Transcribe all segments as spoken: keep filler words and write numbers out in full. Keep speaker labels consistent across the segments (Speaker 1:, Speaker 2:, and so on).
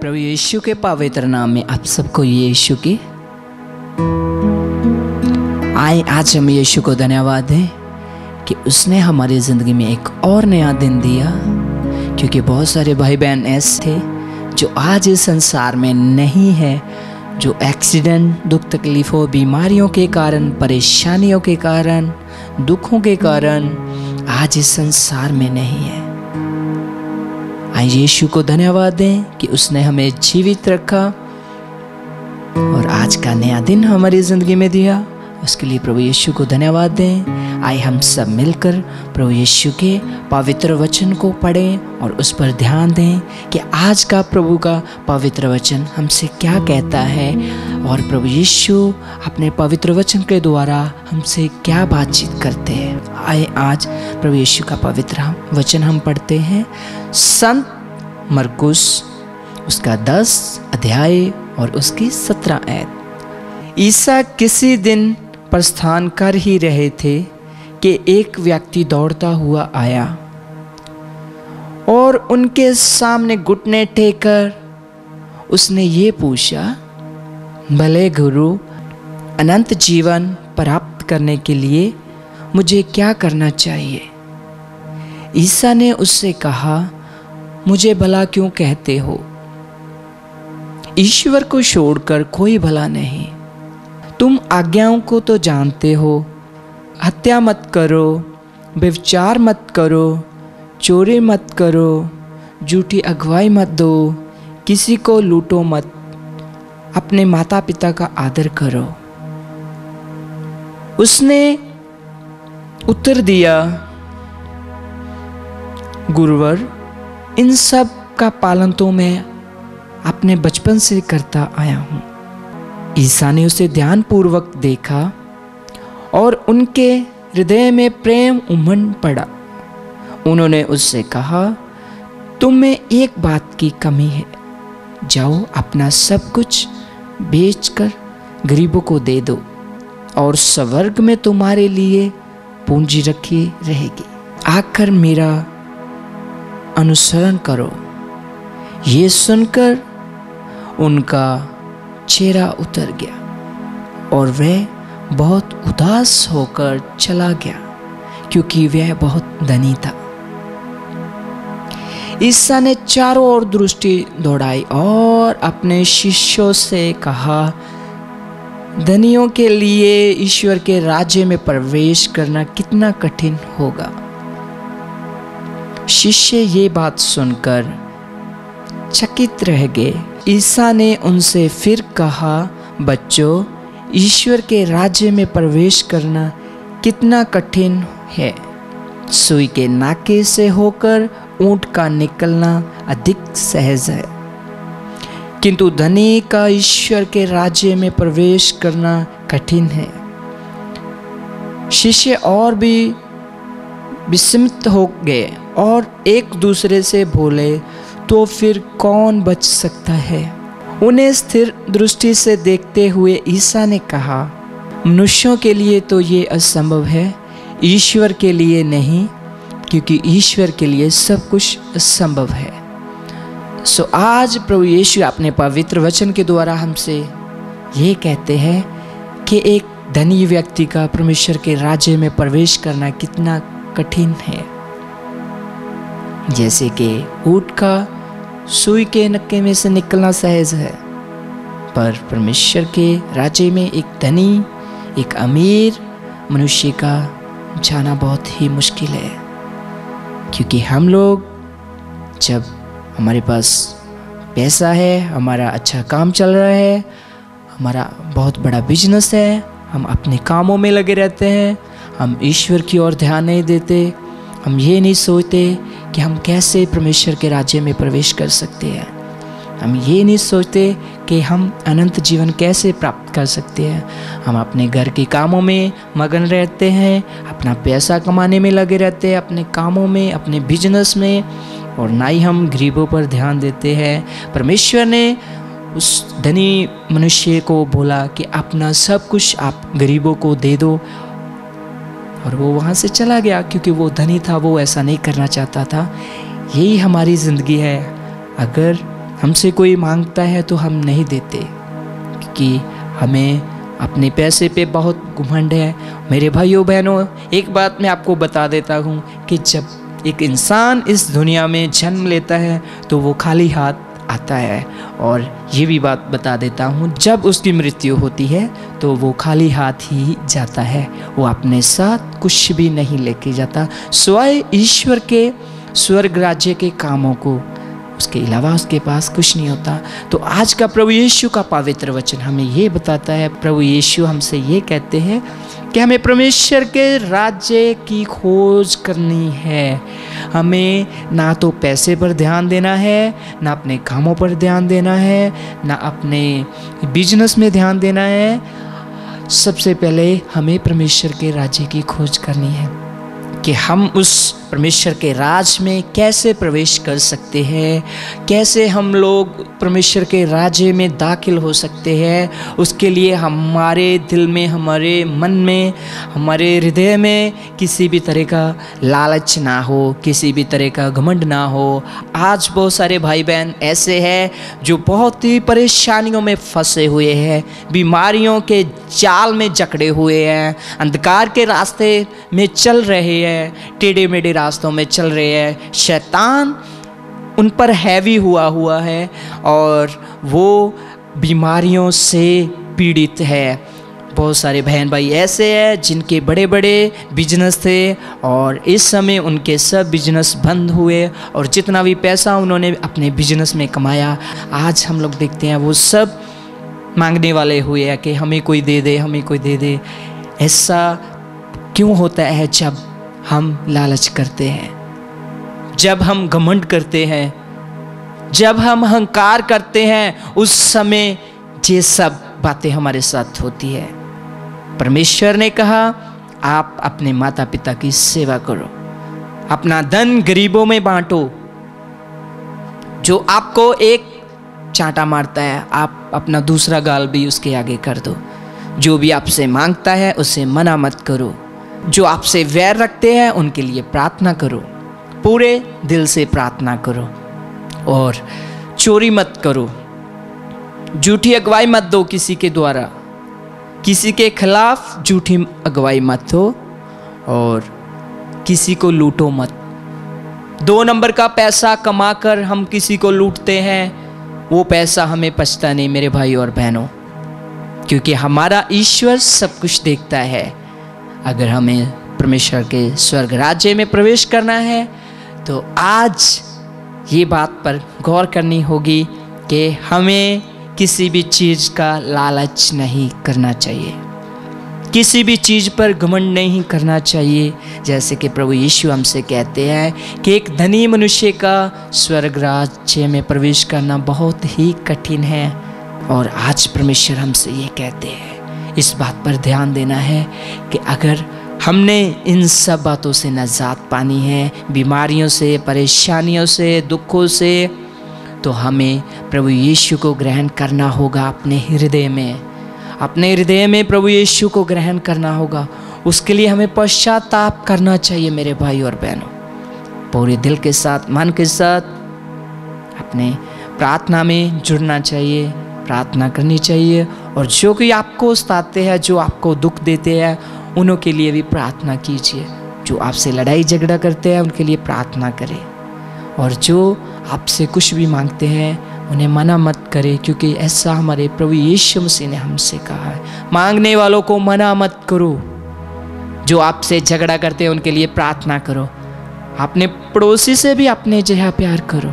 Speaker 1: प्रभु यीशु के पवित्र नाम में आप सबको यीशु की आए। आज हम यीशु को धन्यवाद दें कि उसने हमारी ज़िंदगी में एक और नया दिन दिया, क्योंकि बहुत सारे भाई बहन ऐसे थे जो आज इस संसार में नहीं है, जो एक्सीडेंट, दुख तकलीफ़ों, बीमारियों के कारण, परेशानियों के कारण, दुखों के कारण आज इस संसार में नहीं है। आइए यीशु को धन्यवाद दें कि उसने हमें जीवित रखा और आज का नया दिन हमारी ज़िंदगी में दिया। उसके लिए प्रभु यीशु को धन्यवाद दें। आइए हम सब मिलकर प्रभु यीशु के पवित्र वचन को पढ़ें और उस पर ध्यान दें कि आज का प्रभु का पवित्र वचन हमसे क्या कहता है और प्रभु यीशु अपने पवित्र वचन के द्वारा हमसे क्या बातचीत करते हैं। आइए आज प्रभु यीशु का पवित्र वचन हम पढ़ते हैं। संत मरकुस उसका दस अध्याय और उसकी सत्रह आयत। ईसा किसी दिन प्रस्थान कर ही रहे थे कि एक व्यक्ति दौड़ता हुआ आया और उनके सामने घुटने टेकर उसने ये पूछा, भले गुरु, अनंत जीवन प्राप्त करने के लिए मुझे क्या करना चाहिए? ईसा ने उससे कहा, मुझे भला क्यों कहते हो? ईश्वर को छोड़कर कोई भला नहीं। तुम आज्ञाओं को तो जानते हो, हत्या मत करो, व्यभिचार मत करो, चोरी मत करो, झूठी अगुवाई मत दो, किसी को लूटो मत, अपने माता पिता का आदर करो। उसने उत्तर दिया, गुरुवर, इन सब का पालन तो मैं अपने बचपन से करता आया हूँ। ईसा ने उसे ध्यानपूर्वक देखा और उनके हृदय में प्रेम उमड़ पड़ा। उन्होंने उससे कहा, तुम में एक बात की कमी है। जाओ, अपना सब कुछ बेचकर गरीबों को दे दो और स्वर्ग में तुम्हारे लिए पूंजी रखी रहेगी। आकर मेरा अनुसरण करो। ये सुनकर उनका चेहरा उतर गया और वह बहुत उदास होकर चला गया, क्योंकि वह बहुत धनी था। ईसा ने चारों ओर दृष्टि दौड़ाई और अपने शिष्यों से कहा, धनियों के लिए ईश्वर के राज्य में प्रवेश करना कितना कठिन होगा। शिष्य ये बात सुनकर चकित रह गए। ईसा ने उनसे फिर कहा, बच्चों, ईश्वर के राज्य में प्रवेश करना कितना कठिन है। सुई के नाके से होकर ऊंट का निकलना अधिक सहज है, किंतु धनी का ईश्वर के राज्य में प्रवेश करना कठिन है। शिष्य और भी विस्मित हो गए और एक दूसरे से बोले, तो फिर कौन बच सकता है? उन्हें स्थिर दृष्टि से देखते हुए ईसा ने कहा, मनुष्यों के लिए तो ये असंभव है, ईश्वर के लिए नहीं, क्योंकि ईश्वर के लिए सब कुछ असंभव है। सो आज प्रभु यीशु अपने पवित्र वचन के द्वारा हमसे ये कहते हैं कि एक धनी व्यक्ति का परमेश्वर के राज्य में प्रवेश करना कितना कठिन है। जैसे कि ऊंट का सुई के नक्के में से निकलना सहज है, पर परमेश्वर के राज्य में एक धनी, एक अमीर मनुष्य का जाना बहुत ही मुश्किल है। क्योंकि हम लोग, जब हमारे पास पैसा है, हमारा अच्छा काम चल रहा है, हमारा बहुत बड़ा बिजनेस है, हम अपने कामों में लगे रहते हैं, हम ईश्वर की ओर ध्यान नहीं देते। हम ये नहीं सोचते कि हम कैसे परमेश्वर के राज्य में प्रवेश कर सकते हैं। हम ये नहीं सोचते कि हम अनंत जीवन कैसे प्राप्त कर सकते हैं। हम अपने घर के कामों में मगन रहते हैं, अपना पैसा कमाने में लगे रहते हैं, अपने कामों में, अपने बिजनेस में, और ना ही हम गरीबों पर ध्यान देते हैं। परमेश्वर ने उस धनी मनुष्य को बोला कि अपना सब कुछ आप गरीबों को दे दो, और वो वहाँ से चला गया, क्योंकि वो धनी था, वो ऐसा नहीं करना चाहता था। यही हमारी ज़िंदगी है। अगर हमसे कोई मांगता है तो हम नहीं देते, क्योंकि हमें अपने पैसे पे बहुत घमंड है। मेरे भाइयों बहनों, एक बात मैं आपको बता देता हूँ कि जब एक इंसान इस दुनिया में जन्म लेता है तो वो खाली हाथ आता है, और ये भी बात बता देता हूँ, जब उसकी मृत्यु होती है तो वो खाली हाथ ही जाता है। वो अपने साथ कुछ भी नहीं लेके जाता, स्वयं ईश्वर के स्वर्ग राज्य के कामों को, उसके अलावा उसके पास कुछ नहीं होता। तो आज का प्रभु यीशु का पवित्र वचन हमें ये बताता है, प्रभु यीशु हमसे ये कहते हैं कि हमें परमेश्वर के राज्य की खोज करनी है। हमें ना तो पैसे पर ध्यान देना है, ना अपने कामों पर ध्यान देना है, ना अपने बिजनेस में ध्यान देना है। सबसे पहले हमें परमेश्वर के राज्य की खोज करनी है कि हम उस परमेश्वर के राज में कैसे प्रवेश कर सकते हैं, कैसे हम लोग परमेश्वर के राज्य में दाखिल हो सकते हैं। उसके लिए हमारे दिल में, हमारे मन में, हमारे हृदय में किसी भी तरह का लालच ना हो, किसी भी तरह का घमंड ना हो। आज बहुत सारे भाई बहन ऐसे हैं जो बहुत ही परेशानियों में फंसे हुए हैं, बीमारियों के जाल में जकड़े हुए हैं, अंधकार के रास्ते में चल रहे हैं, टेढ़े मेढ़े रास्तों में चल रहे हैं। शैतान उन पर हैवी हुआ हुआ है और वो बीमारियों से पीड़ित है। बहुत सारे बहन भाई ऐसे हैं जिनके बड़े बड़े बिजनेस थे और इस समय उनके सब बिजनेस बंद हुए, और जितना भी पैसा उन्होंने अपने बिजनेस में कमाया, आज हम लोग देखते हैं वो सब मांगने वाले हुए हैं कि हमें कोई दे दे, हमें कोई दे दे। ऐसा क्यों होता है? जब हम लालच करते हैं, जब हम घमंड करते हैं, जब हम अहंकार करते हैं, उस समय ये सब बातें हमारे साथ होती है। परमेश्वर ने कहा आप अपने माता पिता की सेवा करो, अपना धन गरीबों में बांटो। जो आपको एक चांटा मारता है, आप अपना दूसरा गाल भी उसके आगे कर दो। जो भी आपसे मांगता है उसे मना मत करो। जो आपसे वैर रखते हैं उनके लिए प्रार्थना करो, पूरे दिल से प्रार्थना करो, और चोरी मत करो, झूठी अगुवाई मत दो किसी के द्वारा, किसी के खिलाफ झूठी अगुवाई मत हो, और किसी को लूटो मत। दो नंबर का पैसा कमाकर हम किसी को लूटते हैं, वो पैसा हमें पछता नहीं मेरे भाई और बहनों, क्योंकि हमारा ईश्वर सब कुछ देखता है। अगर हमें परमेश्वर के स्वर्ग राज्य में प्रवेश करना है तो आज ये बात पर गौर करनी होगी कि हमें किसी भी चीज़ का लालच नहीं करना चाहिए, किसी भी चीज़ पर घमंड नहीं करना चाहिए। जैसे कि प्रभु यीशु हमसे कहते हैं कि एक धनी मनुष्य का स्वर्ग राज्य में प्रवेश करना बहुत ही कठिन है, और आज परमेश्वर हमसे ये कहते हैं, इस बात पर ध्यान देना है कि अगर हमने इन सब बातों से निजात पानी है, बीमारियों से, परेशानियों से, दुखों से, तो हमें प्रभु यीशु को ग्रहण करना होगा अपने हृदय में। अपने हृदय में प्रभु यीशु को ग्रहण करना होगा। उसके लिए हमें पश्चाताप करना चाहिए मेरे भाई और बहनों, पूरे दिल के साथ, मन के साथ अपने प्रार्थना में जुड़ना चाहिए, प्रार्थना करनी चाहिए। और जो कोई आपको सताते हैं, जो आपको दुख देते हैं, उन्हों के लिए भी प्रार्थना कीजिए। जो आपसे लड़ाई झगड़ा करते हैं उनके लिए प्रार्थना करें, और जो आपसे कुछ भी मांगते हैं उन्हें मना मत करें, क्योंकि ऐसा हमारे प्रभु यीशु मसीह ने हमसे कहा है, मांगने वालों को मना मत करो। जो आपसे झगड़ा करते हैं उनके लिए प्रार्थना करो। अपने पड़ोसी से भी अपने जैसा प्यार करो।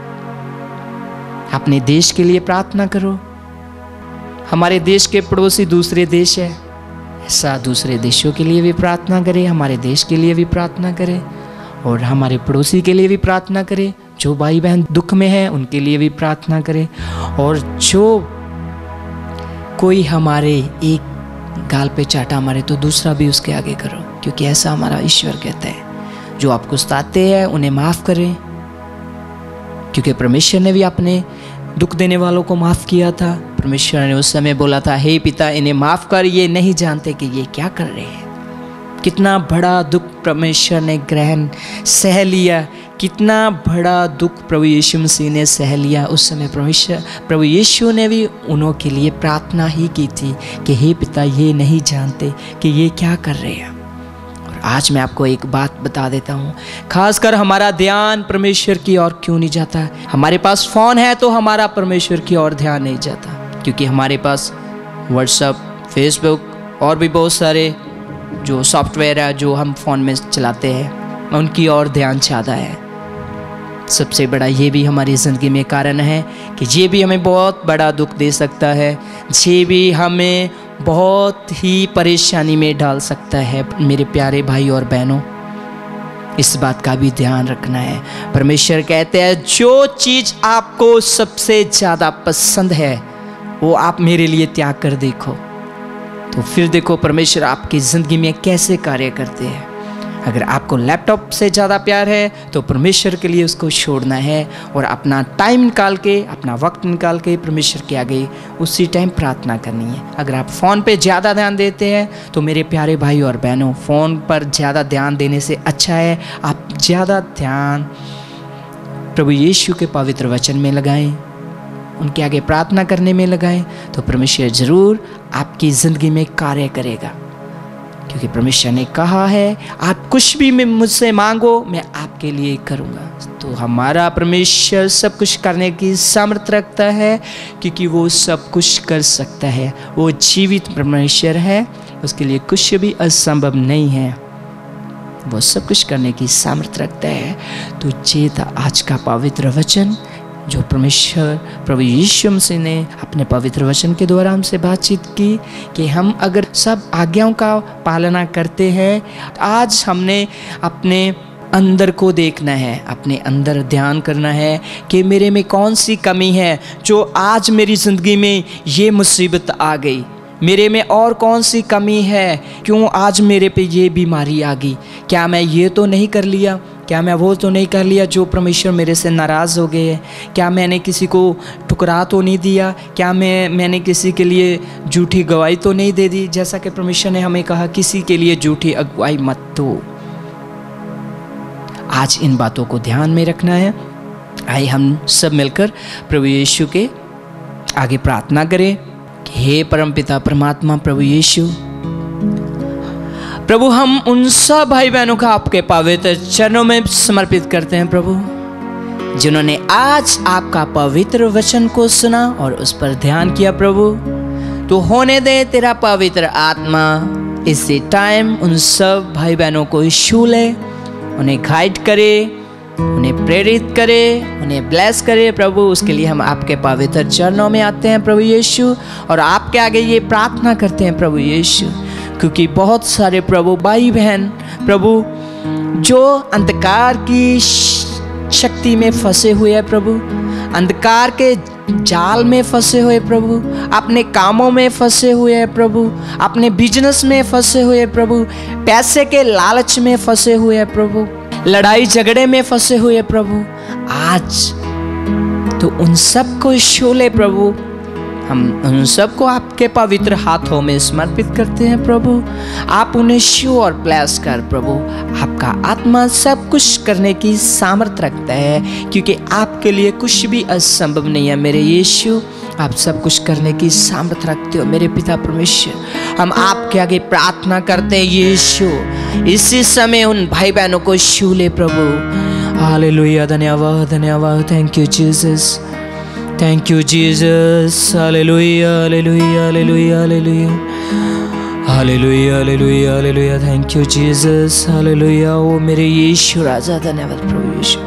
Speaker 1: अपने देश के लिए प्रार्थना करो। हमारे देश के पड़ोसी दूसरे देश है, ऐसा दूसरे देशों के लिए भी प्रार्थना करें, हमारे देश के लिए भी प्रार्थना करें, और हमारे पड़ोसी के लिए भी प्रार्थना करें। जो भाई बहन दुख में हैं उनके लिए भी प्रार्थना करें, और जो कोई हमारे एक गाल पे चाटा मारे तो दूसरा भी उसके आगे करो, क्योंकि ऐसा हमारा ईश्वर कहता है। जो आपको सताते हैं उन्हें माफ़ करें, क्योंकि परमेश्वर ने भी अपने दुख देने वालों को माफ़ किया था। परमेश्वर ने उस समय बोला था, हे पिता इन्हें माफ़ कर, ये नहीं जानते कि ये क्या कर रहे हैं। कितना बड़ा दुख परमेश्वर ने ग्रहण सह लिया, कितना बड़ा दुख प्रभु यीशु मसीह ने सह लिया। उस समय परमेश्वर प्रभु यीशु ने भी उन्हों के लिए प्रार्थना ही की थी कि हे पिता, ये नहीं जानते कि ये क्या कर रहे हैं। और आज मैं आपको एक बात बता देता हूँ, खासकर हमारा ध्यान परमेश्वर की ओर क्यों नहीं जाता। हमारे पास फ़ोन है तो हमारा परमेश्वर की ओर ध्यान नहीं जाता, क्योंकि हमारे पास व्हाट्सएप, फेसबुक और भी बहुत सारे जो सॉफ्टवेयर है जो हम फ़ोन में चलाते हैं, उनकी ओर ध्यान ज़्यादा है। सबसे बड़ा ये भी हमारी ज़िंदगी में कारण है कि ये भी हमें बहुत बड़ा दुख दे सकता है, ये भी हमें बहुत ही परेशानी में डाल सकता है। मेरे प्यारे भाई और बहनों, इस बात का भी ध्यान रखना है। परमेश्वर कहते हैं जो चीज़ आपको सबसे ज़्यादा पसंद है वो आप मेरे लिए त्याग कर देखो, तो फिर देखो परमेश्वर आपकी ज़िंदगी में कैसे कार्य करते हैं। अगर आपको लैपटॉप से ज़्यादा प्यार है तो परमेश्वर के लिए उसको छोड़ना है और अपना टाइम निकाल के, अपना वक्त निकाल के परमेश्वर के आगे उसी टाइम प्रार्थना करनी है। अगर आप फ़ोन पे ज़्यादा ध्यान देते हैं तो मेरे प्यारे भाई और बहनों, फ़ोन पर ज़्यादा ध्यान देने से अच्छा है आप ज़्यादा ध्यान प्रभु यीशु के पवित्र वचन में लगाएं, उनके आगे प्रार्थना करने में लगाएं, तो परमेश्वर ज़रूर आपकी ज़िंदगी में कार्य करेगा। क्योंकि परमेश्वर ने कहा है आप कुछ भी मुझसे मांगो मैं आपके लिए करूँगा। तो हमारा परमेश्वर सब कुछ करने की सामर्थ्य रखता है, क्योंकि वो सब कुछ कर सकता है। वो जीवित परमेश्वर है, उसके लिए कुछ भी असंभव नहीं है। वो सब कुछ करने की सामर्थ्य रखता है। तो ये था आज का पवित्र वचन जो परमेश्वर प्रभु यीशु मसीह ने अपने पवित्र वचन के द्वारा हमसे बातचीत की कि हम अगर सब आज्ञाओं का पालना करते हैं, आज हमने अपने अंदर को देखना है, अपने अंदर ध्यान करना है कि मेरे में कौन सी कमी है जो आज मेरी ज़िंदगी में ये मुसीबत आ गई। मेरे में और कौन सी कमी है, क्यों आज मेरे पे ये बीमारी आ गई। क्या मैं ये तो नहीं कर लिया, क्या मैं वो तो नहीं कर लिया जो परमेश्वर मेरे से नाराज़ हो गए हैं। क्या मैंने किसी को ठुकरा तो नहीं दिया, क्या मैं मैंने किसी के लिए झूठी गवाही तो नहीं दे दी। जैसा कि परमेश्वर ने हमें कहा किसी के लिए झूठी अगुवाई मत दो। आज इन बातों को ध्यान में रखना है। आइए हम सब मिलकर प्रभु यीशु के आगे प्रार्थना करें। हे परमपिता परमात्मा प्रभु यीशु, प्रभु हम उन सब भाई बहनों का आपके पवित्र चरणों में समर्पित करते हैं प्रभु, जिन्होंने आज आपका पवित्र वचन को सुना और उस पर ध्यान किया। प्रभु तो होने दे तेरा पवित्र आत्मा इसी टाइम उन सब भाई बहनों को छू ले, उन्हें गाइड करे, उन्हें प्रेरित करे, उन्हें ब्लेस करे। प्रभु उसके लिए हम आपके पवित्र चरणों में आते हैं प्रभु यीशु, और आपके आगे ये प्रार्थना करते हैं प्रभु यीशु, क्योंकि बहुत सारे प्रभु भाई बहन प्रभु जो अंधकार की शक्ति में फंसे हुए हैं प्रभु, अंधकार के जाल में फंसे हुए प्रभु, अपने कामों में फंसे हुए हैं प्रभु, अपने बिजनेस में फंसे हुए प्रभु, पैसे के लालच में फंसे हुए हैं प्रभु, लड़ाई झगड़े में फंसे हुए प्रभु। आज तो उन सब को छू ले प्रभु, हम उन सबको आपके पवित्र हाथों में समर्पित करते हैं प्रभु। आप उन्हें छू और ब्लेस कर प्रभु। आपका आत्मा सब कुछ करने की सामर्थ्य रखता है, क्योंकि आपके लिए कुछ भी असंभव नहीं है मेरे यीशु। आप सब कुछ करने की सामर्थ्य रखते हो मेरे पिता परमेश्वर। हम आपके आगे प्रार्थना करते हैं यीशु, इसी समय उन भाई बहनों को छू ले प्रभु। हालेलुया, धन्यवाद धन्यवाद, thank you Jesus, thank you Jesus. Hallelujah hallelujah hallelujah hallelujah hallelujah hallelujah hallelujah, thank you Jesus. Hallelujah, ओ मेरे यीशु राजा, धन्यवाद प्रभु यीशु।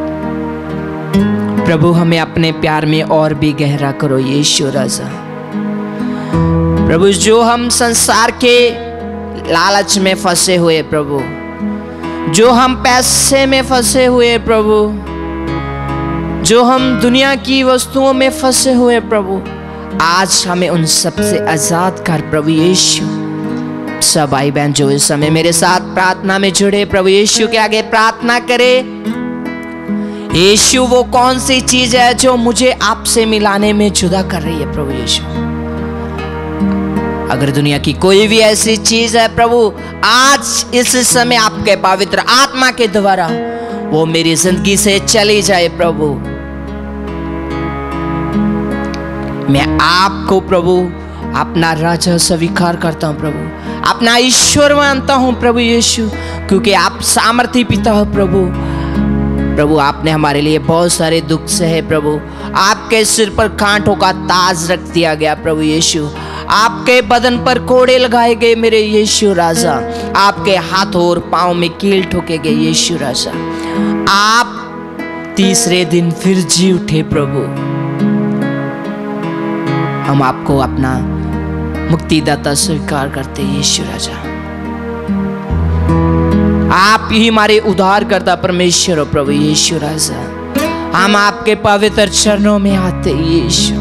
Speaker 1: प्रभु हमें अपने प्यार में और भी गहरा करो यीशु राजा। प्रभु जो हम संसार के लालच में फंसे हुए प्रभु, जो हम पैसे में फंसे हुए प्रभु, जो हम दुनिया की वस्तुओं में फंसे हुए प्रभु, आज हमें उन सब से आजाद कर प्रभु यीशु। सब भाई बहन जो इस समय मेरे साथ प्रार्थना में जुड़े प्रभु यीशु के आगे प्रार्थना करे। यीशु वो कौन सी चीज है जो मुझे आपसे मिलाने में जुदा कर रही है प्रभु यीशु। अगर दुनिया की कोई भी ऐसी चीज है प्रभु, आज इस समय आपके पवित्र आत्मा के द्वारा वो मेरी जिंदगी से चली जाए प्रभु। मैं आपको प्रभु अपना राजा स्वीकार करता हूं प्रभु, अपना ईश्वर मानता हूं प्रभु यीशु, क्योंकि आप सामर्थी पिता हो प्रभु। प्रभु आपने हमारे लिए बहुत सारे दुख सहे प्रभु, आपके सिर पर कांटों का ताज रख दिया गया प्रभु यीशु, आपके बदन पर कोड़े लगाए गए मेरे यीशु राजा, आपके हाथों और पांव में कील ठोके गए यीशु राजा। आप तीसरे दिन फिर जी उठे प्रभु। हम आपको अपना मुक्तिदाता स्वीकार करते यीशु राजा। आप ही हमारे उद्धारकर्ता परमेश्वर हो प्रभु यीशु राजा। हम आपके पवित्र चरणों में आते यीशु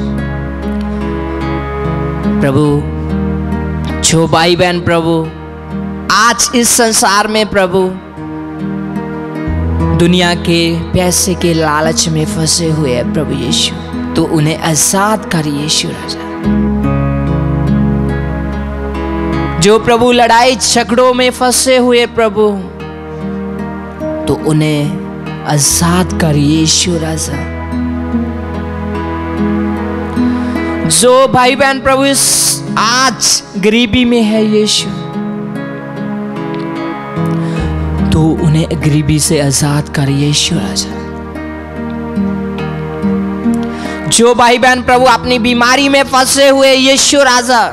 Speaker 1: प्रभु। जो भाई बहन प्रभु आज इस संसार में प्रभु दुनिया के पैसे के लालच में फंसे हुए हैं प्रभु यीशु, तो उन्हें आजाद कर यीशु राजा। जो प्रभु लड़ाई झगड़ों में फंसे हुए प्रभु, तो उन्हें आजाद कर यीशु राजा। जो भाई बहन प्रभु इस आज गरीबी में है यीशु, तो उन्हें गरीबी से आजाद कर यीशु राजा। जो भाई बहन प्रभु अपनी बीमारी में फंसे हुए यीशु राजा,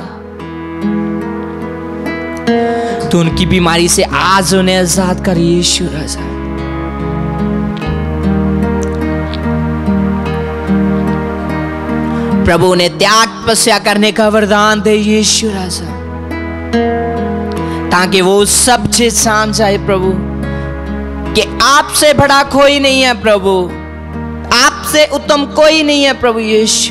Speaker 1: तो उनकी बीमारी से आज उन्हें आजाद कर यीशु राजा। प्रभु उन्हें त्याग तपस्या करने का वरदान दे यीशु राजा, ताकि वो सब चीज जान जाए प्रभु कि आपसे बड़ा कोई नहीं है प्रभु, आपसे उत्तम कोई नहीं है प्रभु यीशु।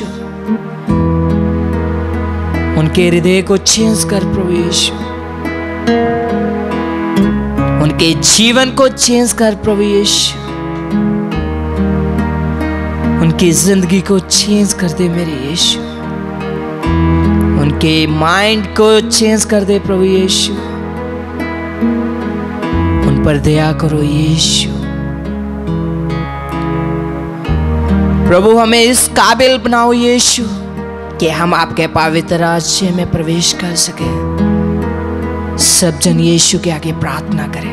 Speaker 1: उनके हृदय को चेंज कर प्रभु यीशु, उनके जीवन को चेंज कर प्रभु यीशु, उनकी जिंदगी को चेंज कर दे मेरे यीशु, उनके माइंड को चेंज कर दे प्रभु यीशु। उन पर दया करो यीशु। प्रभु हमें इस काबिल बनाओ यीशु कि हम आपके पवित्र राज्य में प्रवेश कर सके। सब जन यीशु के आगे प्रार्थना करें।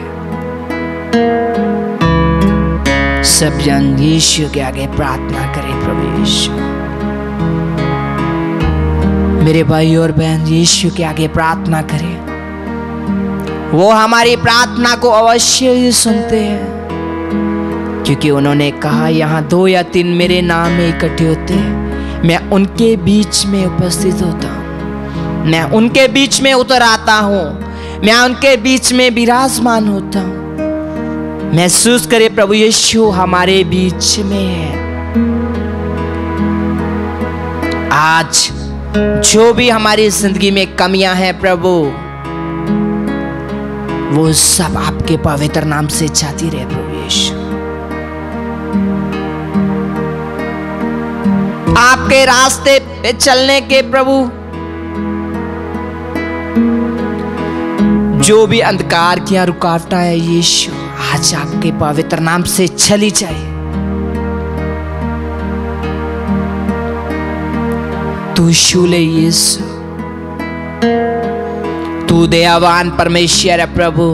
Speaker 1: सब जन यीशु के आगे प्रार्थना करें प्रभु यीशु। मेरे भाई और बहन यीशु के आगे प्रार्थना करें। वो हमारी प्रार्थना को अवश्य ही सुनते हैं, क्योंकि उन्होंने कहा यहाँ दो या तीन मेरे नाम में इकट्ठे होते हैं, मैं उनके बीच में उपस्थित होता हूँ। मैं उनके बीच में उतर आता हूँ, मैं उनके बीच में विराजमान होता हूँ। महसूस करे प्रभु यीशु हमारे बीच में है। आज जो भी हमारी जिंदगी में कमियां हैं प्रभु, वो सब आपके पवित्र नाम से जाती रहे प्रभु यीशु। आपके रास्ते पे चलने के प्रभु जो भी अंधकार की रुकावटें है यीशु, आज आपके पवित्र नाम से चली जाए। तू शूले यीशु, तू दयावान परमेश्वर है प्रभु।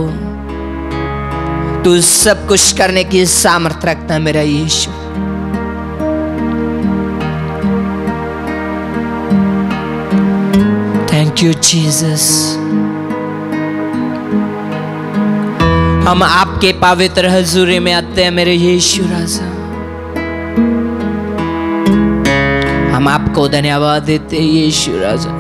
Speaker 1: तू सब कुछ करने की सामर्थ्य रखता है मेरा यीशु। Thank you Jesus. हम आपके पवित्र हजूरी में आते हैं मेरे यीशु राजा। हम आपको धन्यवाद देते हैं यीशु राजा।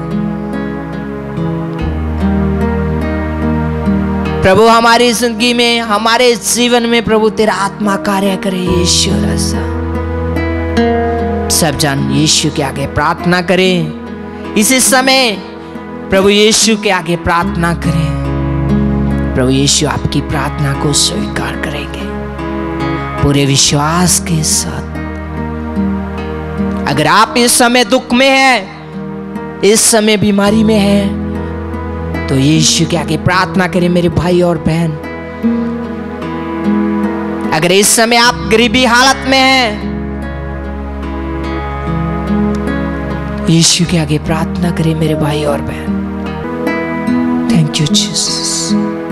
Speaker 1: प्रभु हमारी जिंदगी में, हमारे जीवन में प्रभु तेरा आत्मा कार्य करे यीशु राजा। सब जन यीशु के आगे प्रार्थना करें। इसी समय प्रभु यीशु के आगे प्रार्थना करें। प्रभु यीशु आपकी प्रार्थना को स्वीकार करेंगे पूरे विश्वास के साथ। अगर आप इस समय दुख में हैं, इस समय बीमारी में हैं, तो यीशु के आगे प्रार्थना करें मेरे भाई और बहन। अगर इस समय आप गरीबी हालत में हैं, यीशु के आगे प्रार्थना करें मेरे भाई और बहन। थैंक यू जीसस,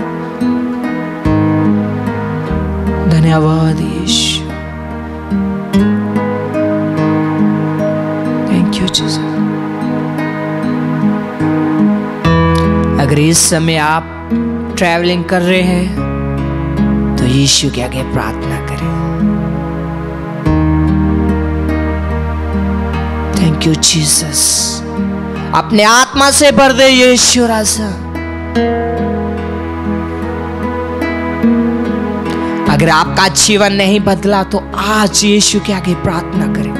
Speaker 1: धन्यवाद यीशु, थैंक यू जीसस। अगर इस समय आप ट्रैवलिंग कर रहे हैं तो यीशु के आगे प्रार्थना करें। थैंक यू जीसस, अपने आत्मा से भर दे यीशु राजा। अगर आपका जीवन नहीं बदला तो आज यीशु के आगे प्रार्थना करें।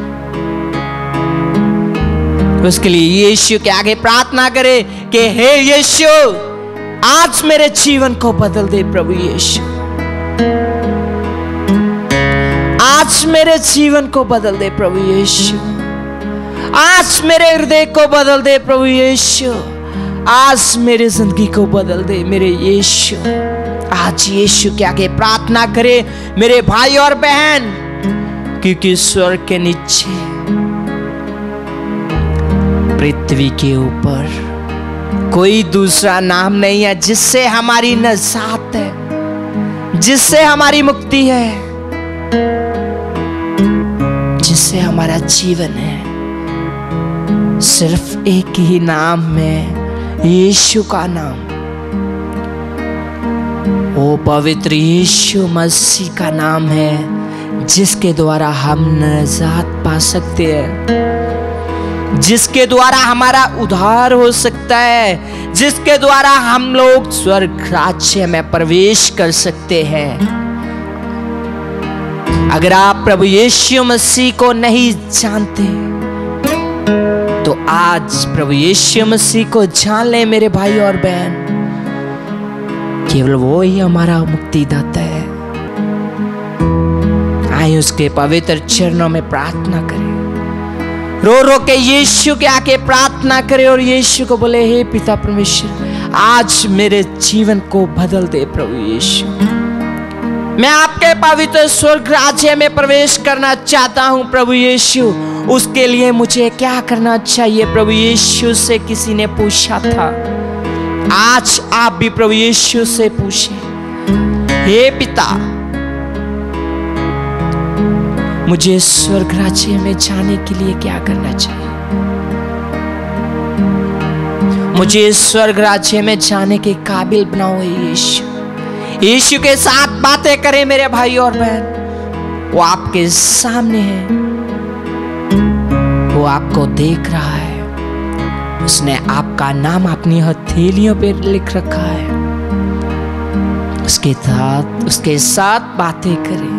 Speaker 1: उसके लिए यीशु के आगे प्रार्थना करें कि हे यीशु, आज मेरे जीवन को बदल दे प्रभु यीशु। आज मेरे जीवन को बदल दे प्रभु यीशु। आज मेरे हृदय को बदल दे प्रभु यीशु। आज मेरी जिंदगी को बदल दे मेरे यीशु। आज यीशु के आगे प्रार्थना करे मेरे भाई और बहन, क्योंकि स्वर्ग के नीचे, पृथ्वी के ऊपर कोई दूसरा नाम नहीं है जिससे हमारी निजात है, जिससे हमारी मुक्ति है, जिससे हमारा जीवन है। सिर्फ एक ही नाम है, यीशु का नाम। वो पवित्र यीशु मसीह का नाम है जिसके द्वारा हम निजात पा सकते हैं, जिसके द्वारा हमारा उद्धार हो सकता है, जिसके द्वारा हम लोग स्वर्ग राज्य में प्रवेश कर सकते हैं। अगर आप प्रभु यीशु मसीह को नहीं जानते तो आज प्रभु यीशु मसीह को जान ले मेरे भाई और बहन। केवल वो ही हमारा मुक्तिदाता है। आइए उसके पवित्र चरणों में प्रार्थना करें, रो रो के यीशु के आके प्रार्थना करे और यीशु को बोले, हे पिता परमेश्वर, आज मेरे जीवन को बदल दे प्रभु यीशु। मैं आपके पवित्र स्वर्ग राज्य में प्रवेश करना चाहता हूं प्रभु यीशु। उसके लिए मुझे क्या करना चाहिए प्रभु यीशु से किसी ने पूछा था। आज आप भी प्रभु यीशु से पूछे, हे पिता, मुझे स्वर्ग राज्य में जाने के लिए क्या करना चाहिए। मुझे स्वर्ग राज्य में जाने के काबिल बनाओ यीशु। यीशु के साथ बातें करें मेरे भाई और बहन। वो आपके सामने है, वो आपको देख रहा है। उसने आपका नाम अपनी हथेलियों पे लिख रखा है। उसके साथ उसके साथ बातें करें।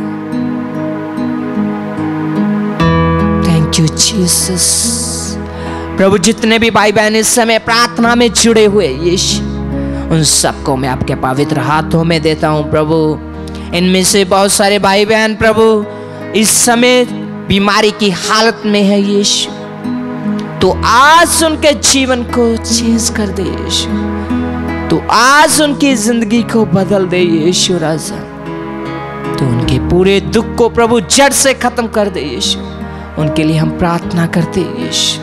Speaker 1: Thank you Jesus. प्रभु, जितने भी भाई बहन इस समय प्रार्थना में जुड़े हुए यीशु, उन सबको मैं आपके पवित्र हाथों में देता हूं प्रभु। इनमें से बहुत सारे भाई बहन प्रभु इस समय बीमारी की हालत में है यीशु, तो आज उनके जीवन को चेंज कर दे यीशु। तो आज उनकी जिंदगी को बदल दे यीशु राजा। तो उनके पूरे दुख को प्रभु जड़ से खत्म कर दे यीशु। उनके लिए हम प्रार्थना करते यीशु।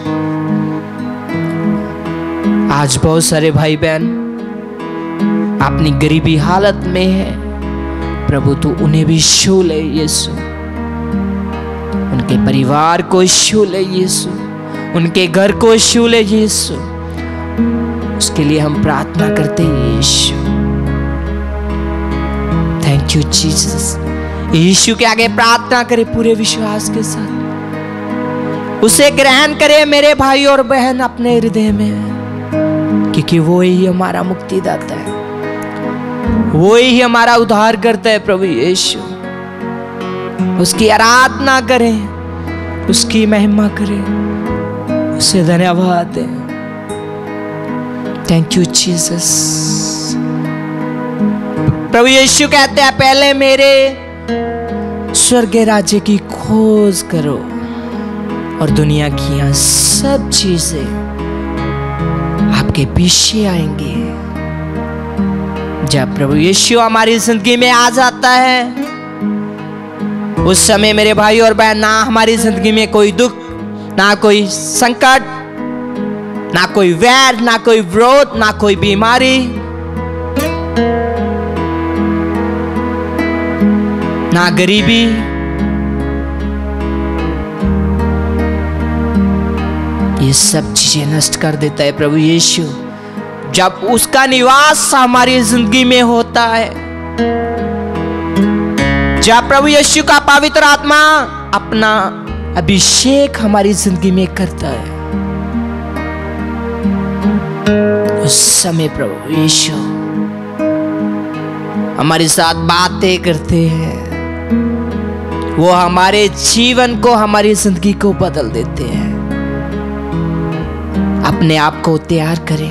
Speaker 1: आज बहुत सारे भाई बहन अपनी गरीबी हालत में है प्रभु, तू उन्हें भी छू ले यीशु। उनके परिवार को छू ले यीशु, उनके घर को छू ले यीशु। उसके लिए हम प्रार्थना करते हैं Yeshu. Thank you Jesus. Yeshu के आगे प्रार्थना करें पूरे विश्वास के साथ। उसे ग्रहण करें मेरे भाई और बहन अपने हृदय में, क्योंकि वो ही हमारा मुक्तिदाता है, वो ही हमारा उद्धार करता है प्रभु यीशु। उसकी आराधना करें, उसकी महिमा करें, उसे धन्यवाद दें। Thank you Jesus. प्रभु यीशु कहते हैं, पहले मेरे स्वर्ग राज्य की खोज करो और दुनिया की यह सब चीजें आपके पीछे आएंगे। जब प्रभु यीशु हमारी जिंदगी में आ जाता है, उस समय मेरे भाई और बहन, ना हमारी जिंदगी में कोई दुख, ना कोई संकट, ना कोई वैर, ना कोई विरोध, ना कोई बीमारी, ना गरीबी, ये सब चीजें नष्ट कर देता है प्रभु यीशु जब उसका निवास हमारी जिंदगी में होता है। जब प्रभु यीशु का पवित्र आत्मा अपना अभिषेक हमारी जिंदगी में करता है, उस समय प्रभु यीशु हमारे साथ बातें करते हैं। वो हमारे जीवन को, हमारी जिंदगी को बदल देते हैं। अपने आप को तैयार करें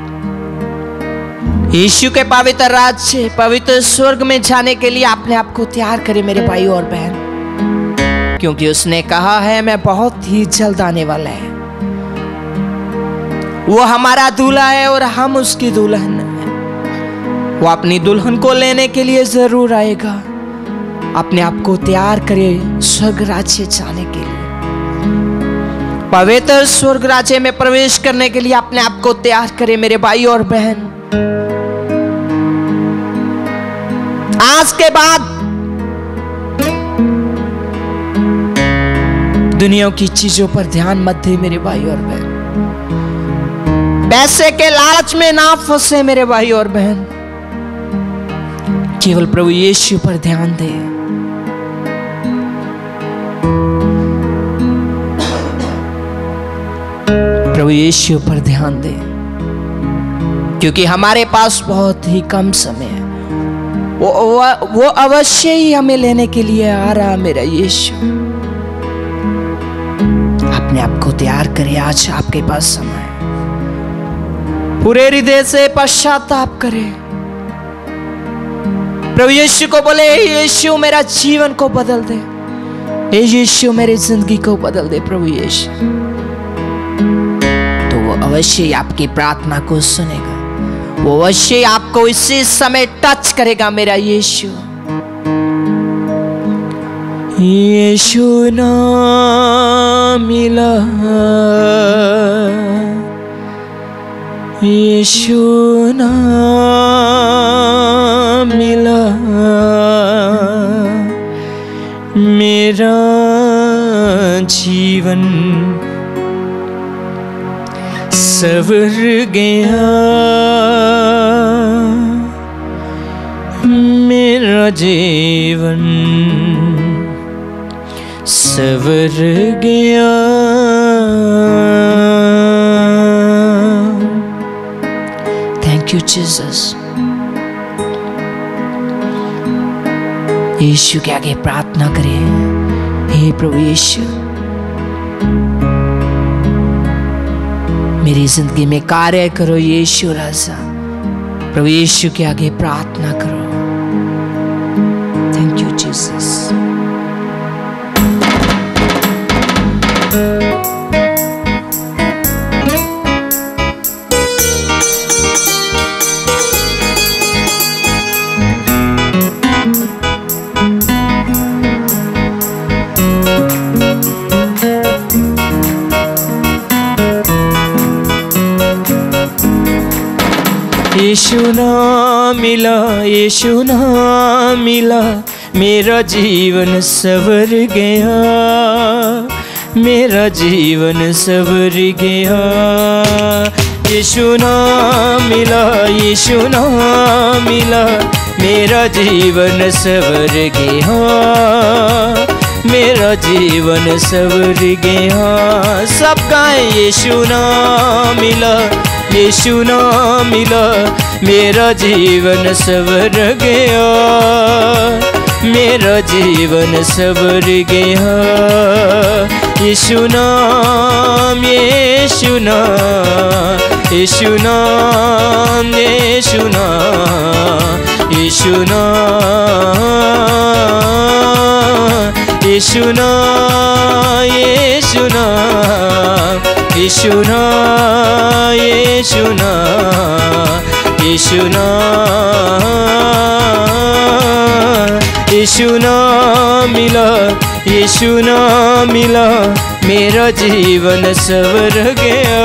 Speaker 1: यीशु के पवित्र राज्य, पवित्र स्वर्ग में जाने के लिए। अपने आप को तैयार करें मेरे भाई और बहन, क्योंकि उसने कहा है मैं बहुत ही जल्द आने वाला है। वो हमारा दूल्हा है और हम उसकी दुल्हन है। वो अपनी दुल्हन को लेने के लिए जरूर आएगा। अपने आप को तैयार करें स्वर्ग राज्य जाने के लिए, पवित्र स्वर्ग राज्य में प्रवेश करने के लिए। अपने आप को तैयार करें मेरे भाई और बहन। आज के बाद दुनिया की चीजों पर ध्यान मत दे मेरे भाई और बहन। पैसे के लालच में ना फंसे मेरे भाई और बहन। केवल प्रभु यीशु पर ध्यान दे। प्रभु यीशु पर ध्यान दे, क्योंकि हमारे पास बहुत ही कम समय है। वो, वो, वो अवश्य ही हमें लेने के लिए आ रहा मेरा यीशु। अपने आप को तैयार करें, आज आपके पास समय है। पूरे हृदय से पश्चाताप करें। प्रभु यीशु को बोले, यीशु मेरा जीवन को बदल दे, हे यीशु मेरी जिंदगी को बदल दे प्रभु यीशु। तो वो अवश्य ही आपकी प्रार्थना को सुनेगा। वो अवश्य आपको इसी समय टच करेगा मेरा यीशु। यीशु नाम मिला, यीशु नाम मिला, मेरा जीवन सवर गया, मेरा जीवन सवर गया। Thank you Jesus. यीशु के आगे प्रार्थना करें, हे प्रभु यीशु मेरी जिंदगी में कार्य करो यीशु राजा। प्रभु यीशु के आगे प्रार्थना करो। Thank you Jesus. यीशु नाम मिला, यीशु नाम मिला, मेरा जीवन सवर गया, मेरा जीवन सवर गया। यीशु नाम मिला, यीशु नाम मिला, मेरा जीवन सवर गया, मेरा जीवन सवर गया। सब गाएं यीशु नाम मिला, यीशु नाम मिला, मेरा जीवन सवर गया, मेरा जीवन सवर गया। यीशु नाम, यीशु नाम, यीशु नाम, यीशु नाम, यीशु नाम, यीशु नाम, यीशु नाम, यीशु नाम, यीशु नाम, यीशु नाम, यीशु नाम मिला, यीशु नाम मिला, मेरा जीवन सवर गया,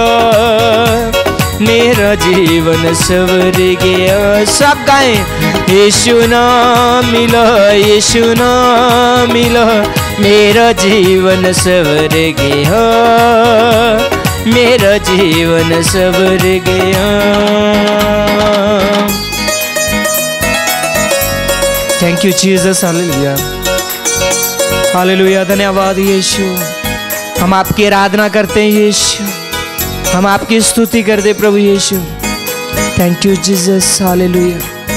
Speaker 1: मेरा जीवन सवर गया। सब गाएं, यीशु नाम मिला, यीशु नाम मिला, मेरा जीवन सवर गया, मेरा जीवन सवर गया। Thank you Jesus, hallelujah, hallelujah, धन्यवाद यीशु। हम आपकी आराधना करते हैं यीशु, हम आपकी स्तुति करते प्रभु यीशु। Thank you Jesus, hallelujah.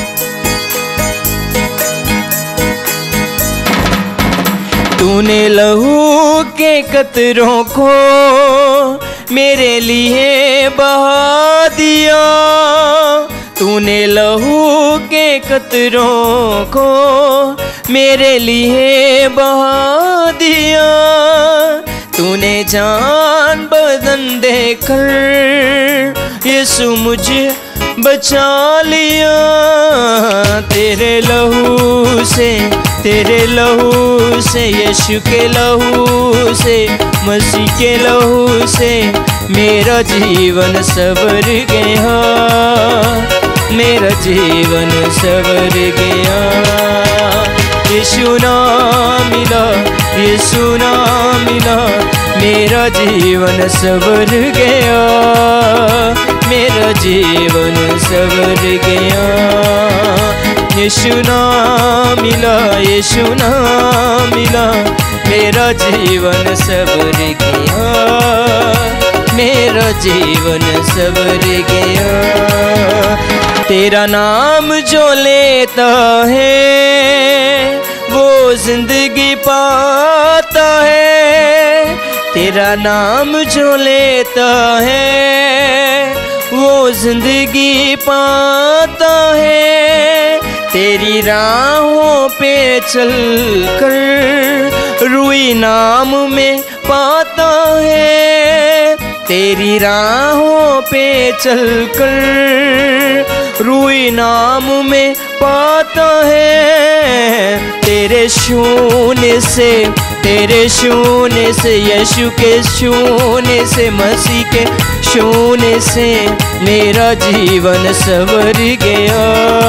Speaker 1: तूने लहू के कतरों को मेरे लिए बहा दिया, तूने लहू के कतरों को मेरे लिए बहा दिया, तूने जान बदन देकर यीशु मुझे बचा लिया। तेरे लहू से, तेरे लहू से, यीशु के लहू से, मसीह के लहू से मेरा जीवन सवर गया, मेरा जीवन सवर गया। यीशु नाम मिला, यीशु नाम मिला, मेरा जीवन सवर गया, मेरा जीवन सवर गया। यीशु नाम मिला, यीशु नाम मिला, मेरा जीवन सवर गया, मेरा जीवन सवर गया। तेरा नाम जो लेता है वो जिंदगी पाता है, तेरा नाम जो लेता है वो जिंदगी पाता है। तेरी राहों पे चल कर रूई नाम में पाता है, तेरी राहों पे चल कर रूई नाम में पाता है। तेरे शून्य से, तेरे शून्य से, यीशु के शून्य से, मसीह के शून्य से मेरा जीवन सवर गया,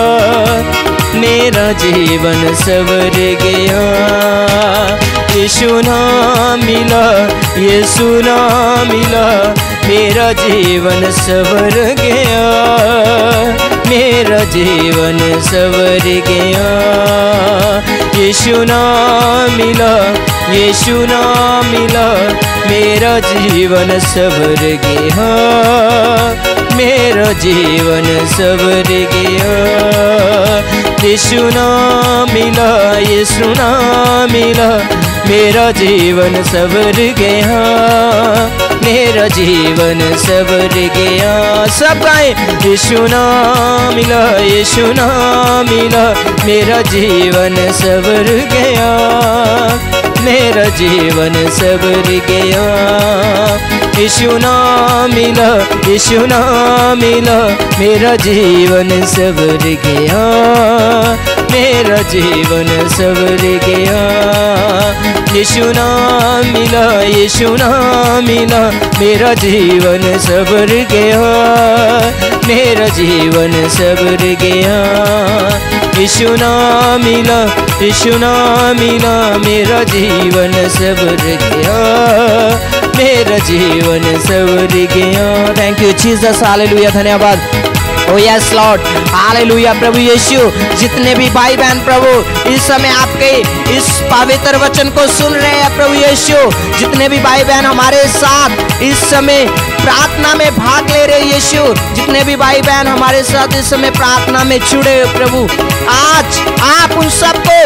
Speaker 1: मेरा जीवन सवर गया। यीशु नाम मिला, यीशु नाम मिला, मेरा जीवन सवर गया, मेरा जीवन सवर गया। यीशु नाम मिला, यीशु नाम मिला, मेरा जीवन सवर गया, मेरा जीवन सवर गया। यीशु नाम मिला, यीशु नाम मिला, मेरा जीवन सवर गया, मेरा जीवन सवर गया। सब गाएं, यीशु नाम मिला, यीशु नाम मिला, मेरा जीवन सवर गया, मेरा जीवन सवर गया। यीशु नाम मिला, यीशु नाम मिला, मेरा जीवन सवर गया, मेरा जीवन सवर गया। यीशु नाम मिला, यीशु नाम मिला, मेरा जीवन सवर गया, मेरा जीवन सवर गया। यीशु नाम मिला, यीशु नाम मिला, मेरा जीवन सवर गया, मेरा जीवन सवर गया। थैंक यू जीसस, हालेलुया, धन्यवाद। O yes Lord, hallelujah. प्रभु यीशु, जितने भी भाई बहन प्रभु इस समय आपके इस पवित्र वचन को सुन रहे हैं प्रभु यीशु, जितने भी भाई बहन हमारे साथ इस समय प्रार्थना में भाग ले रहे यीशु, जितने भी भाई बहन हमारे साथ इस समय प्रार्थना में जुड़े प्रभु, आज आप उन सबको अपने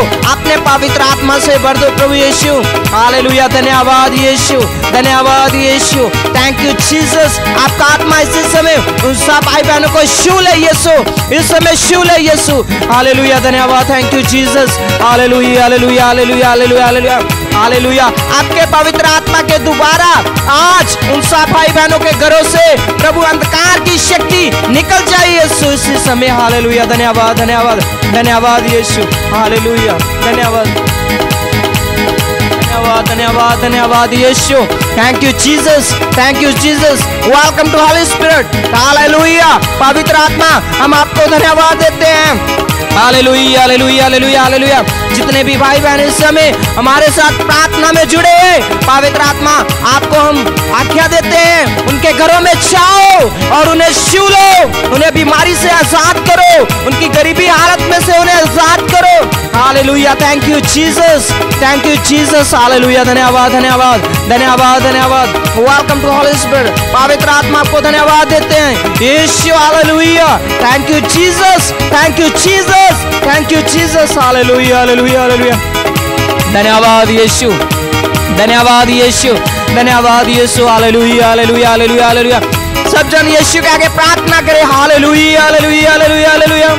Speaker 1: अपने पवित्र आत्मा से भर दो प्रभु यीशु। हालेलुया, धन्यवाद यीशु, धन्यवाद यीशु। Thank you Jesus. आपका आत्मा इस समय उन सब भाई बहनों को छू ले यीशु, इस समय छू ले यीशु। हालेलुया, धन्यवाद, thank you Jesus. Hallelujah, hallelujah, hallelujah, hallelujah, hallelujah, hallelujah. आपके पवित्र आत्मा के दोबारा आज उन सब भाई बहनों के घरों से प्रभु अंधकार की शक्ति निकल जाए यीशु इसी समय। हालेलुया, धन्यवाद, धन्यवाद, धन्यवाद यीशु। हालेलुया, धन्यवाद, धन्यवाद, धन्यवाद, धन्यवाद यीशु। Thank you Jesus, thank you Jesus. Welcome to holy spirit. Hallelujah, पवित्र आत्मा हम आपको धन्यवाद देते हैं। Hallelujah, hallelujah, hallelujah, hallelujah. जितने भी भाई बहन इस समय हमारे साथ प्रार्थना में जुड़े हैं, पवित्र आत्मा आपको हम आज्ञा देते हैं, उनके घरों में जाओ और उन्हें छू लो, उन्हें बीमारी से आजाद करो, उनकी गरीबी हालत में से उन्हें आजाद करो। हालेलुया, thank you Jesus, thank you Jesus. Hallelujah, धन्यवाद, धन्यवाद, धन्यवाद, धन्यवाद। Welcome to holy spirit. पवित्र आत्मा आपको धन्यवाद देते हैं यीशु। हालेलुया, thank you Jesus, thank you Jesus, thank you Jesus. Hallelujah, hallelujah, hallelujah, धन्यवाद यीशु, धन्यवाद यीशु, धन्यवाद यीशु। हालेलुया, हालेलुया, हालेलुया, हालेलुया। सब जन यीशु के आगे प्रार्थना करें। हालेलुया, हालेलुया, हालेलुया, हालेलुया,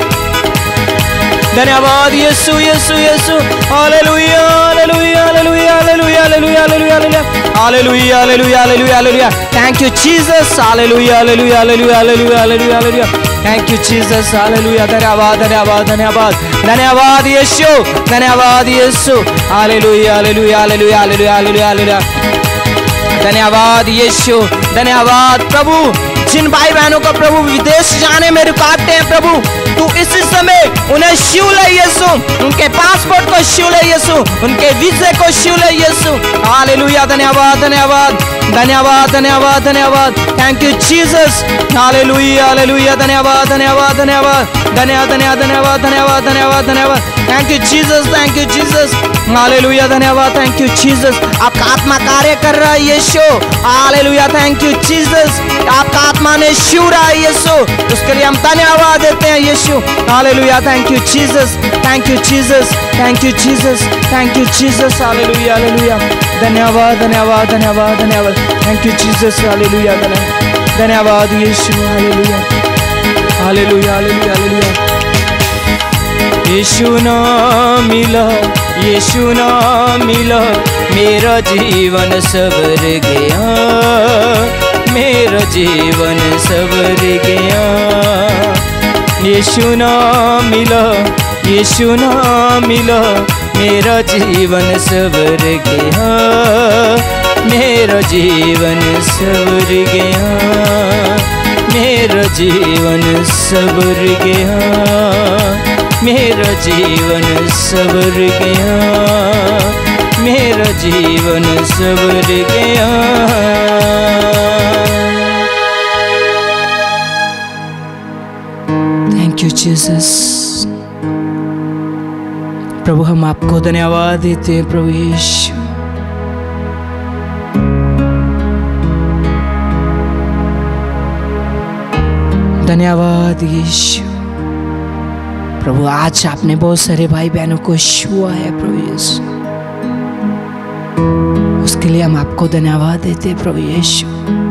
Speaker 1: धन्यवाद यीशु, यीशु, यीशु। हालेलुया, hallelujah, hallelujah, hallelujah, hallelujah, hallelujah, hallelujah, hallelujah, hallelujah, hallelujah. Thank you Jesus. Hallelujah, hallelujah, hallelujah, hallelujah, hallelujah, hallelujah. Thank you Jesus. Hallelujah, धन्यवाद, धन्यवाद, धन्यवाद, धन्यवाद यीशु, धन्यवाद यीशु। हालेलुया, hallelujah, hallelujah, hallelujah, hallelujah, hallelujah, धन्यवाद यीशु, धन्यवाद प्रभु। जिन भाई बहनों को प्रभु विदेश जाने में रुकावटें हैं प्रभु, तू इसी समय उन्हें छू ले यीशु, उनके पासपोर्ट को छू ले यीशु, उनके वीजे को छू ले यीशु। हालेलुया, धन्यवाद, धन्यवाद, धन्यवाद, धन्यवाद, धन्यवाद। Thank you Jesus. Hallelujah, hallelujah, धन्यवाद, धन्यवाद, धन्यवाद, धन्यवाद, धन्यवाद, धन्यवाद, धन्यवाद, धन्यवाद, धन्यवाद। Thank you Jesus, thank you Jesus. Hallelujah, धन्यवाद, थैंक यू जीसस। आपका आत्मा कार्य कर रहा है यीशु। हालेलुया, थैंक यू जीसस। आपका आत्मा ने छू रहा है यीशु, उसके लिए हम धन्यवाद देते हैं यीशु। हालेलुया, thank you Jesus, thank you Jesus, thank you Jesus, thank you Jesus. Hallelujah, hallelujah, धन्यवाद, धन्यवाद, धन्यवाद, धन्यवाद। Thank you Jesus. हालेलुया, धन्यवाद यीशु। हालेलुया, हालेलुया, हालेलुया, हालेलुया। यीशु ना मिला, यीशु ना मिला, मेरा जीवन सवर गया, मेरा जीवन सवर गया। यीशु ना मिला, यीशु ना मिला, मेरा जीवन सवर गया, मेरा जीवन सवर गया, मेरा जीवन सवर गया, मेरा जीवन सवर गया, मेरा जीवन सवर गया। Thank you Jesus. प्रभु हम आपको धन्यवाद देते हैं प्रभु यीशु। धन्यवाद यीशु। प्रभु आज आपने बहुत सारे भाई बहनों को छुआ है प्रभु यीशु, उसके लिए हम आपको धन्यवाद देते हैं प्रभु यीशु।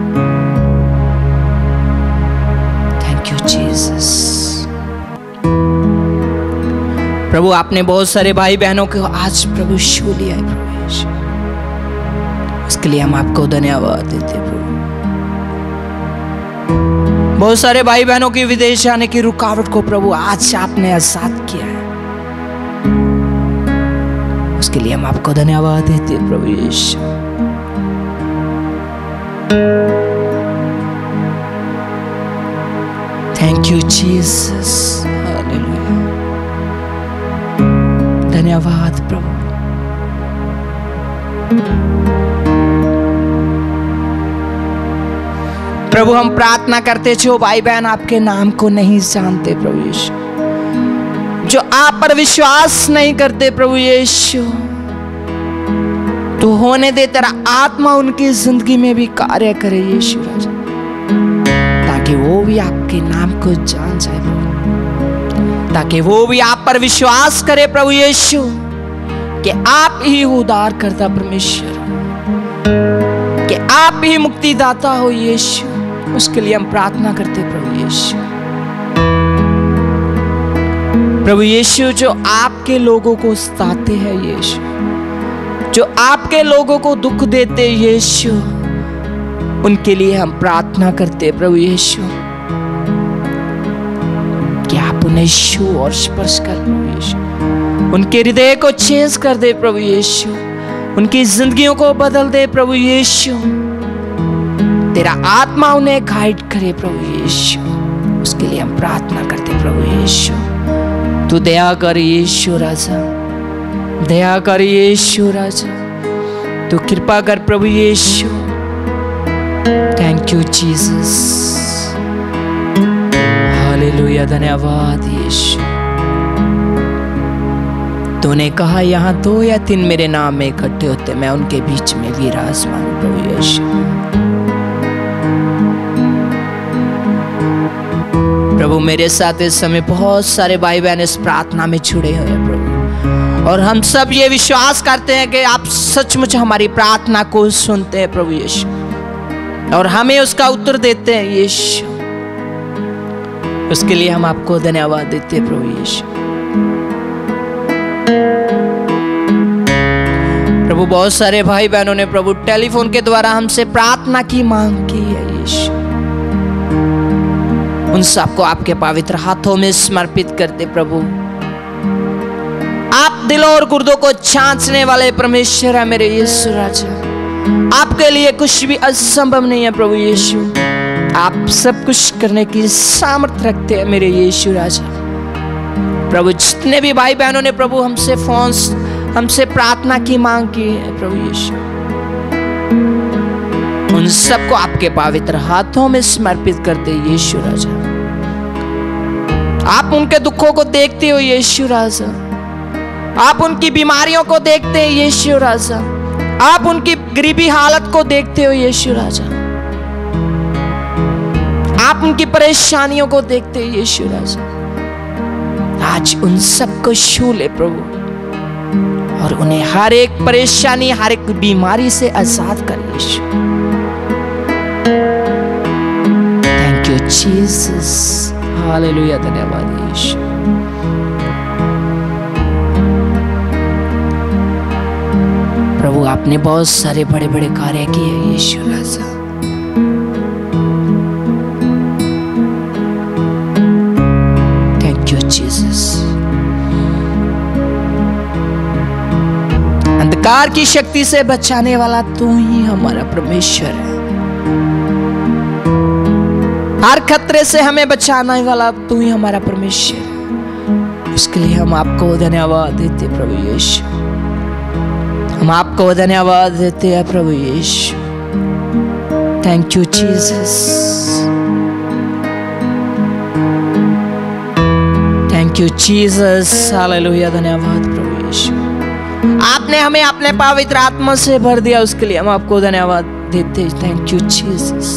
Speaker 1: Thank you Jesus. प्रभु आपने बहुत सारे भाई बहनों को आज प्रभु छू लिया है प्रभु यीशु, उसके लिए हम आपको धन्यवाद देते हैं प्रभु। बहुत सारे भाई बहनों की विदेश जाने की रुकावट को प्रभु आज आपने आजाद किया है, उसके लिए हम आपको धन्यवाद देते हैं प्रभु यीशु। Thank you Jesus. हालेलुया, धन्यवाद प्रभु। प्रभु हम प्रार्थना करते जो भाई बहन आपके नाम को नहीं जानते प्रभु यीशु, जो आप पर विश्वास नहीं करते प्रभु यीशु, तो होने दे तेरा आत्मा उनकी जिंदगी में भी कार्य करे यीशु राजा, ताकि वो भी आपके नाम को जान जाए प्रभु, ताकि वो भी आप पर विश्वास करे प्रभु यीशु, कि आप ही उद्धार करता परमेश्वर, कि आप ही मुक्तिदाता हो यीशु। उसके लिए हम प्रार्थना करते प्रभु यीशु। प्रभु यीशु, जो आपके लोगों को सताते हैं यीशु, जो आपके लोगों को दुख देते यीशु, उनके लिए हम प्रार्थना करते प्रभु यीशु कि आप उन्हें छू और स्पर्श कर प्रभु यीशु, उनके हृदय को चेंज कर दे प्रभु यीशु, उनकी जिंदगियों को बदल दे प्रभु यीशु। तेरा आत्मा उन्हें गाइड करे प्रभु यीशु। उसके लिए हम प्रार्थना करते प्रभु यीशु। तू दया कर यीशु राजा, दया कर यीशु राजा, तू कृपा कर प्रभु यीशु। थैंक यू जीसस, हालेलुया, धन्यवाद यीशु। तूने कहा यहाँ दो या तीन मेरे नाम में इकट्ठे होते, मैं उनके बीच में विराजमान हूं प्रभु यीशु। प्रभु मेरे साथ इस समय बहुत सारे भाई बहन इस प्रार्थना में जुड़े हुए हैं प्रभु, और हम सब ये विश्वास करते हैं कि आप सचमुच हमारी प्रार्थना को सुनते हैं प्रभु यीशु, और हमें उसका उत्तर देते हैं यीशु। उसके लिए हम आपको धन्यवाद देते हैं प्रभु यीशु। प्रभु बहुत सारे भाई बहनों ने प्रभु टेलीफोन के द्वारा हमसे प्रार्थना की मांग की है यीशु। उन सबको आपके पवित्र हाथों में समर्पित करते प्रभु। आप दिलों और गुर्दों को जांचने वाले परमेश्वर है मेरे यीशु राजा। आपके लिए कुछ भी असंभव नहीं है प्रभु यीशु। आप सब कुछ करने की सामर्थ्य रखते हैं मेरे यीशु राजा। प्रभु जितने भी भाई बहनों ने प्रभु हमसे फोन हमसे प्रार्थना की मांग की है प्रभु यीशु, उन सबको आपके पवित्र हाथों में समर्पित करते यीशु राजा। आप उनके दुखों को देखते हो यीशु राजा, आप उनकी बीमारियों को देखते हैं यीशु राजा, आप उनकी गरीबी हालत को देखते हो यीशु राजा, आप उनकी परेशानियों को देखते हैं यीशु राजा। आज उन सबको छू ले प्रभु, और उन्हें हर एक परेशानी हर एक बीमारी से आजाद कर यीशु। थैंक यू जीसस, हालेलुया, धन्यवाद यीशु। प्रभु आपने बहुत सारे बड़े बड़े कार्य किए यीशु राजा। Thank you Jesus. अंधकार की शक्ति से बचाने वाला तू ही हमारा परमेश्वर है। हर खतरे से हमें बचाने वाला तू ही हमारा परमेश्वर है। उसके लिए हम आपको धन्यवाद देते प्रभु यीशु। हम आपको धन्यवाद देते हैं प्रभु यीशु। Thank you Jesus, thank you Jesus, hallelujah, धन्यवाद प्रभु यीशु। आपने हमें अपने पवित्र आत्मा से भर दिया, उसके लिए हम आपको धन्यवाद देते हैं। Thank you Jesus.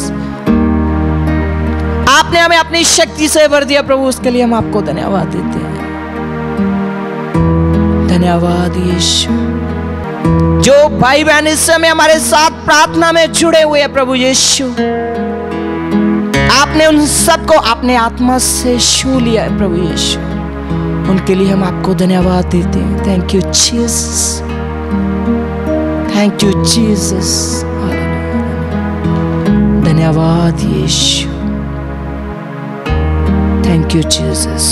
Speaker 1: आपने हमें अपनी शक्ति से भर दिया प्रभु, उसके लिए हम आपको धन्यवाद देते हैं। धन्यवाद यीशु। जो भाई बहन इस समय हमारे साथ प्रार्थना में जुड़े हुए हैं प्रभु यीशु, आपने उन सबको अपने आत्मा से छू लिया है प्रभु यीशु। उनके लिए हम आपको धन्यवाद देते हैं। Thank you Jesus, thank you Jesus, धन्यवाद यीशु। Thank you Jesus.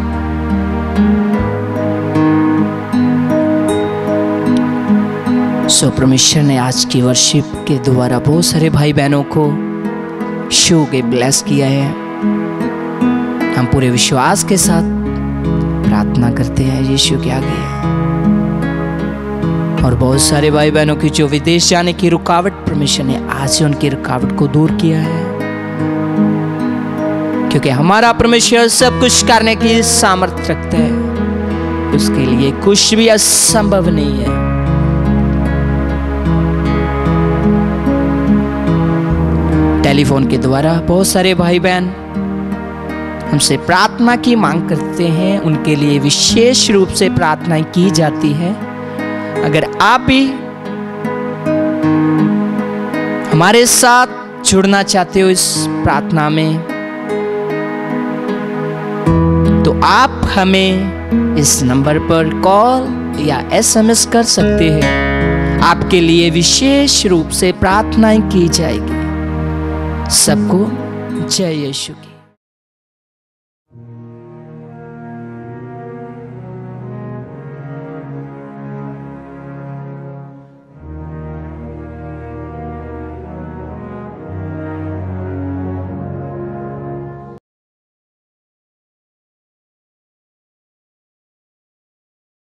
Speaker 1: सो परमेश्वर ने आज की वर्शिप के द्वारा बहुत सारे भाई बहनों को शो के ब्लेस किया है। हम पूरे विश्वास के साथ प्रार्थना करते हैं यीशु के आगे, और बहुत सारे भाई बहनों की जो विदेश जाने की रुकावट परमेश्वर ने आज उनकी रुकावट को दूर किया है, क्योंकि हमारा परमेश्वर सब कुछ करने की सामर्थ्य रखता है। उसके लिए कुछ भी असंभव नहीं है। टेलीफोन के द्वारा बहुत सारे भाई बहन हमसे प्रार्थना की मांग करते हैं, उनके लिए विशेष रूप से प्रार्थना की जाती है। अगर आप भी हमारे साथ जुड़ना चाहते हो इस प्रार्थना में, तो आप हमें इस नंबर पर कॉल या एसएमएस कर सकते हैं। आपके लिए विशेष रूप से प्रार्थनाएं की जाएगी। सबको जय यीशु की।